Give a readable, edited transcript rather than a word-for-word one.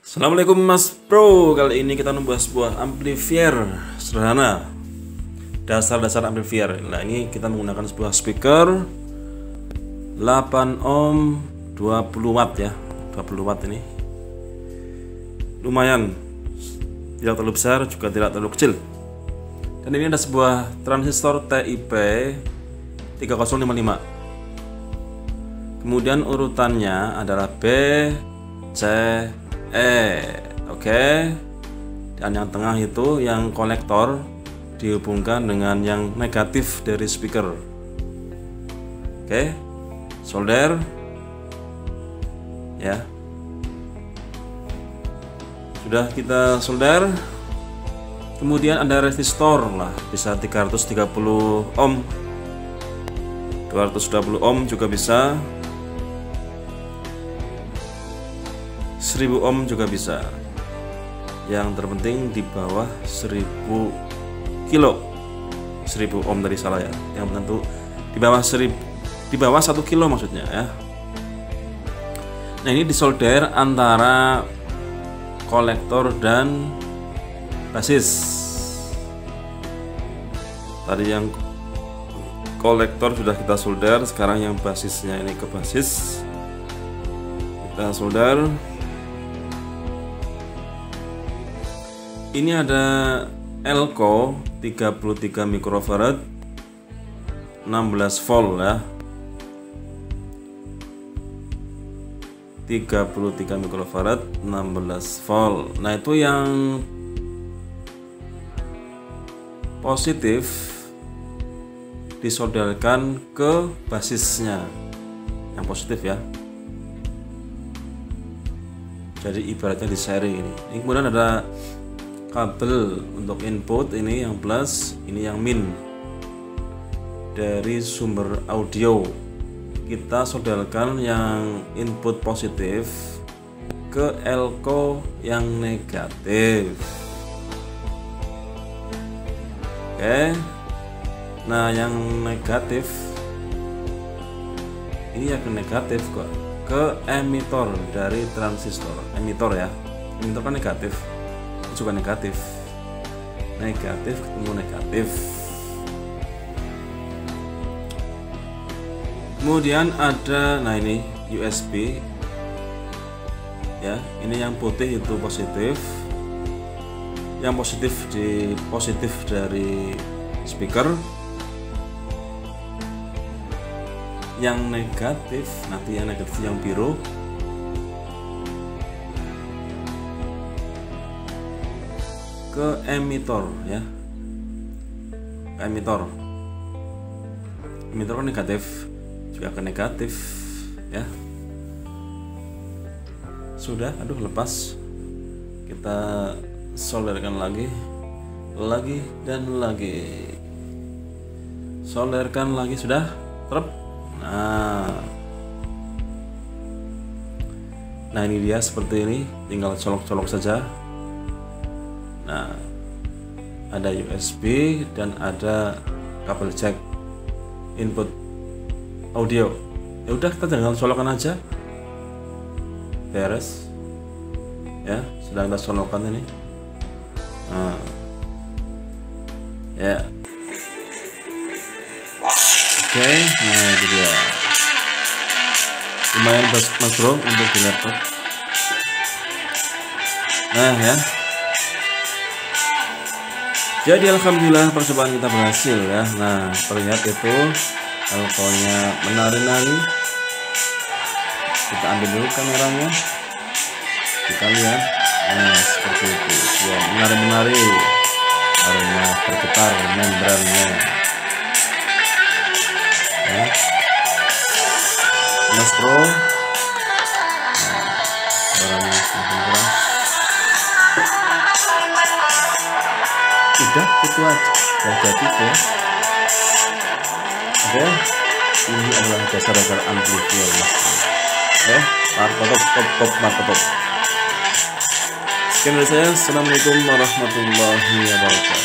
Assalamualaikum Mas Bro. Kali ini kita membahas sebuah amplifier sederhana, dasar-dasar amplifier. Nah, ini kita menggunakan sebuah speaker 8 ohm 20 watt ya. 20 watt ini lumayan, tidak terlalu besar juga tidak terlalu kecil. Dan ini ada sebuah transistor TIP 3055. Kemudian urutannya adalah B, C, E. Oke. Dan yang tengah itu yang kolektor dihubungkan dengan yang negatif dari speaker. Oke. Solder ya. Sudah kita solder. Kemudian ada resistor lah, bisa 330 ohm, 220 ohm juga bisa, 1000 ohm juga bisa. Yang terpenting di bawah 1000 kilo, 1000 ohm tadi salah ya. Yang tentu di bawah 1 kilo maksudnya ya. Nah, ini disolder antara kolektor dan basis. Tadi yang kolektor sudah kita solder, sekarang yang basisnya ini ke basis kita solder. Ini ada Elco 33 mikrofarad 16 volt ya. 33 mikrofarad 16 volt. Nah, itu yang positif disolderkan ke basisnya, yang positif ya. Jadi ibaratnya di seri ini. Kemudian ada kabel untuk input, ini yang plus, ini yang min dari sumber audio. Kita solderkan yang input positif ke Elco yang negatif. Oke. Nah, yang negatif ini yang negatif kok ke emitor dari transistor. Emitor ya. Emitor kan negatif. Juga negatif. Negatif ketemu negatif. Kemudian ada, nah ini USB ya, ini yang putih itu positif, yang positif dari speaker, yang negatif nanti yang negatif yang biru ke emitor ya, ke emitor kan negatif juga ke negatif ya. Sudah, aduh lepas, kita solderkan lagi dan lagi, solderkan lagi, sudah terap. Nah ini dia seperti ini, tinggal colok-colok saja. Nah, ada USB dan ada kabel jack input audio. Ya udah, kita tinggal colokan aja, beres ya. Sedang kita colokan ini. Nah, ya oke. Nah, itu dia, lumayan Mas Bro untuk di laptop. Nah ya, jadi alhamdulillah percobaan kita berhasil ya. Nah, terlihat itu Elco-nya menari-nari. Kita ambil dulu kameranya, kita lihat. Nah, seperti itu dia menari-menari karena bergetar membrannya ya. Mas Bro, nah, suaranya semakin keras. Udah, itu aja, udah jadi ya. Oke, ini adalah dasar-dasar amplifier Mas Bro. Oke, markotop. Sekian dari saya. Assalamualaikum warahmatullahi wabarakatuh.